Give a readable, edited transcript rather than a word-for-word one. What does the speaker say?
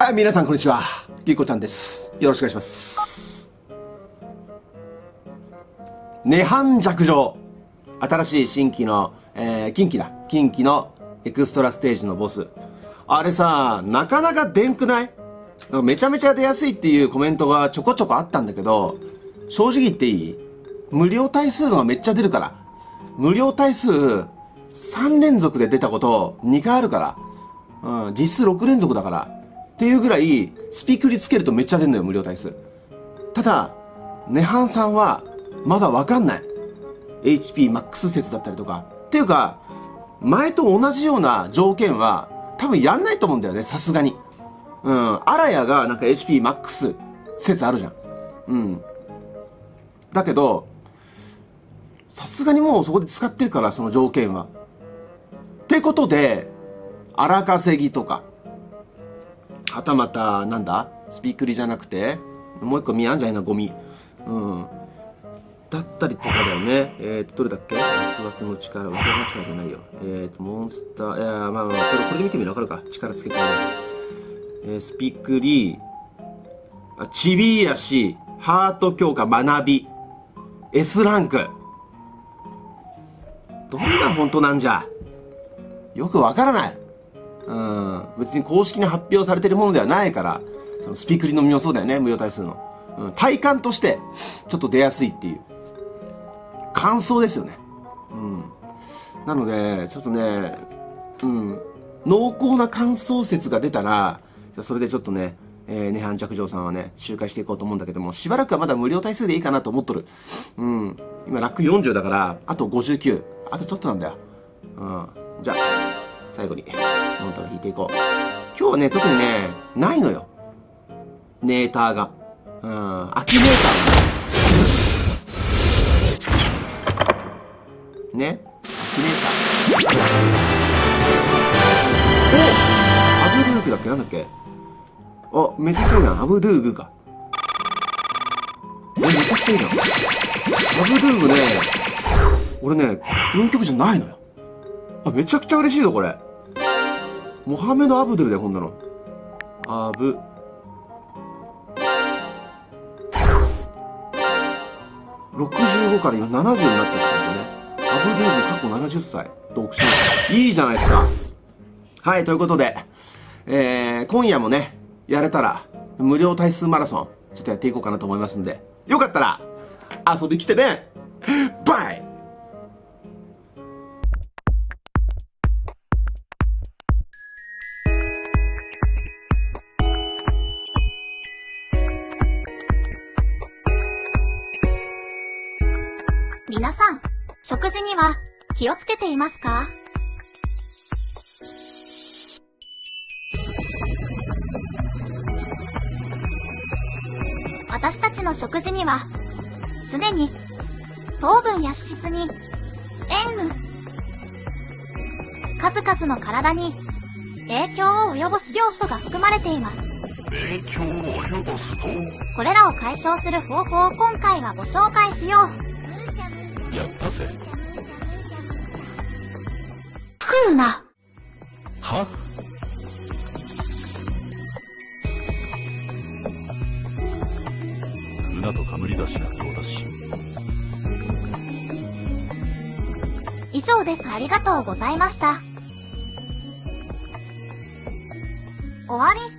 はい、皆さんこんにちは。ぎこちゃんです。よろしくお願いします。涅槃弱情。新しい新規の、近畿のエクストラステージのボス。あれさ、なかなか出んくない？めちゃめちゃ出やすいっていうコメントがちょこちょこあったんだけど、正直言っていい？無料対数のがめっちゃ出るから。無料対数3連続で出たこと2回あるから。実質6連続だから。っていうぐらい、スピクリつけるとめっちゃ出るのよ、無料対数。ただ、涅槃さんは、まだわかんない。HP マックス説だったりとか。っていうか、前と同じような条件は、多分やんないと思うんだよね、さすがに。アラヤがなんか HP マックス説あるじゃん。だけど、さすがにもうそこで使ってるから、その条件は。ってことで、荒稼ぎとか、はたまた、なんだスピクリじゃなくて、もう一個見あんじゃいな、ゴミ。だったりとかだよね。どれだっけ？ワクワクの力、ワクワクの力じゃないよ。モンスター、これで見てみるわかるか？力つけてね。スピクリ、チビヤシ、ハート強化、学び、S ランク。どれが本当なんじゃ？よくわからない。別に公式に発表されてるものではないから、そのスピクリの実もそうだよね、無料対数の。体感として、ちょっと出やすいっていう。感想ですよね。なので、ちょっとね、濃厚な感想説が出たら、それでちょっとね、涅槃弱情さんはね、周回していこうと思うんだけども、しばらくはまだ無料対数でいいかなと思っとる。今、ラック40だから、あと59。あとちょっとなんだよ。じゃあ、最後に、モンタを引いていこう。今日はね、特にね、ないのよ。ネーターが。秋ネーター。ね。秋ネーター。アブドゥーグだっけ？なんだっけ？めちゃくちゃいいじゃん。アブドゥーグか。めちゃくちゃいいじゃん。アブドゥーグね、俺ね、運曲じゃないのよ。めちゃくちゃ嬉しいぞ、これ。モハメド・アブドゥルだよ、こんなの。65から今70になってるんだよね。アブドゥール過去70歳。独身。いいじゃないですか。はい、ということで、今夜もね、やれたら、無料対数マラソン、ちょっとやっていこうかなと思いますんで、よかったら、遊び来てね。バイ。 皆さん、食事には気をつけていますか？私たちの食事には、常に糖分や脂質に塩分、数々の体に影響を及ぼす要素が含まれています。 影響を及ぼすぞ。 これらを解消する方法を今回はご紹介しよう。 やったぜ。 食うな。 は？うなとかむり出しなそうだし。 以上です。ありがとうございました。終わり。